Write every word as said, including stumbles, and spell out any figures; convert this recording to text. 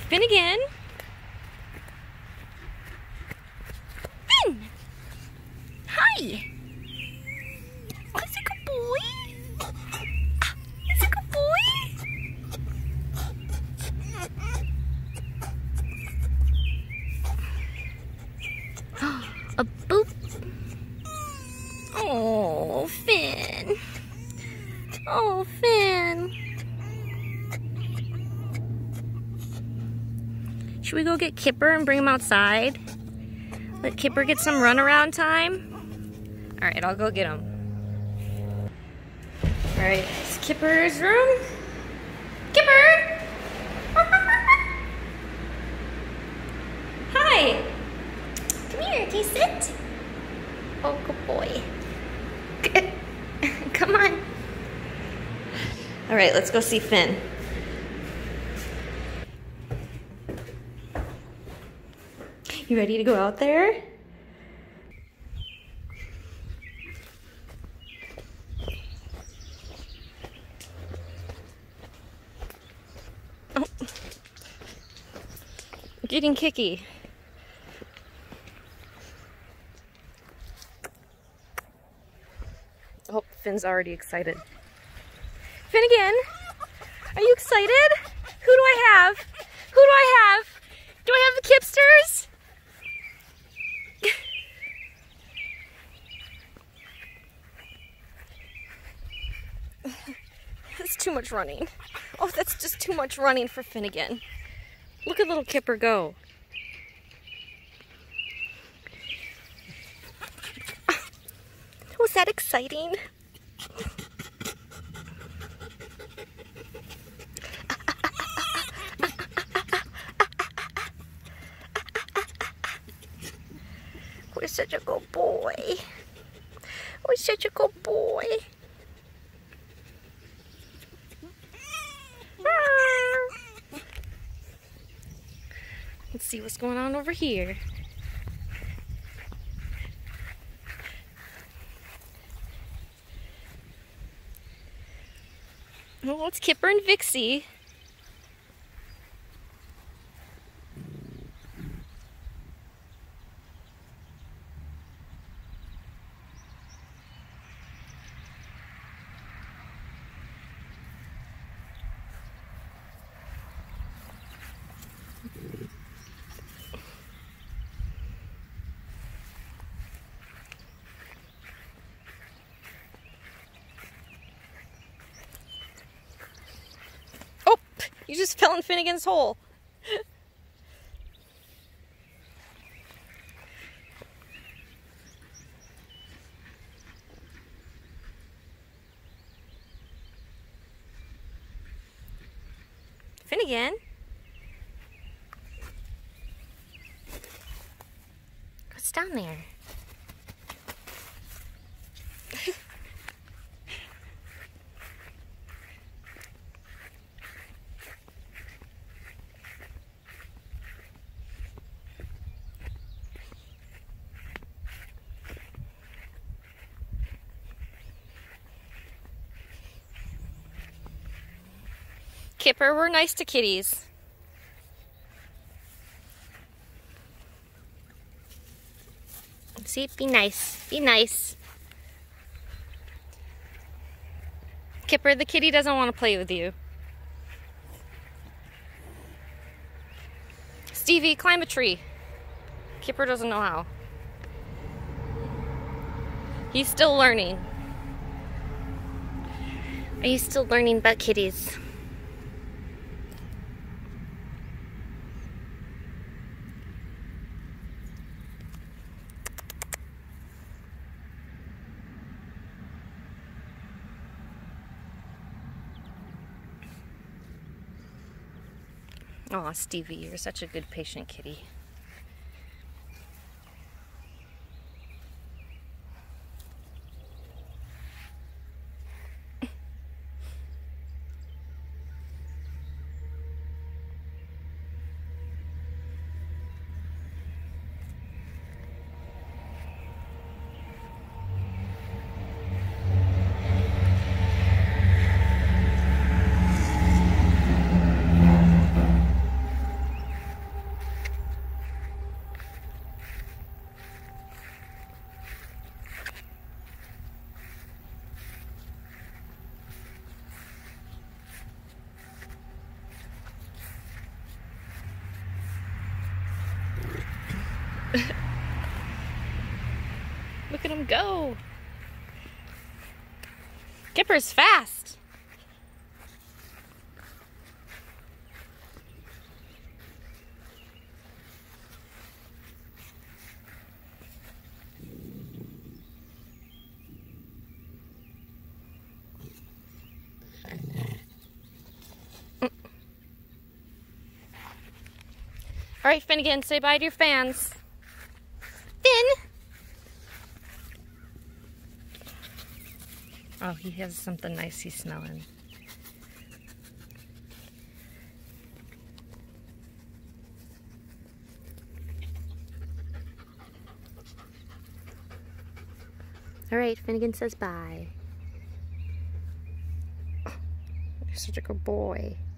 Finnegan. Finn. Hi. Oh, he's a good boy. He's a good boy. A boop. Oh, Finn. Oh, Finn. Should we go get Kipper and bring him outside? Let Kipper get some runaround time? Alright, I'll go get him. Alright, it's Kipper's room. Kipper! Hi! Come here, can you sit? Oh, good boy. Come on. Alright, let's go see Finn. You ready to go out there? Oh. Getting kicky. Oh, Finn's already excited. Finnegan, are you excited? Who do I have? Who do I have? Do I have the Kipsters? That's too much running. Oh, that's just too much running for Finnegan. Look at little Kipper go. Was that exciting? We're such a good boy. We're such a good boy. Let's see what's going on over here. Well, it's Kipper and Vixie. You just fell in Finnegan's hole. Finnegan? What's down there? Kipper, we're nice to kitties. See, be nice, be nice. Kipper, the kitty doesn't want to play with you. Stevie, climb a tree. Kipper doesn't know how. He's still learning. Are you still learning about kitties? Aw, Stevie, you're such a good patient kitty. Look at him go. Kipper's fast. All right, Finnegan, say bye to your fans. Finn! Oh, he has something nice he's smelling. All right, Finnegan says bye. Oh, you're such a good boy.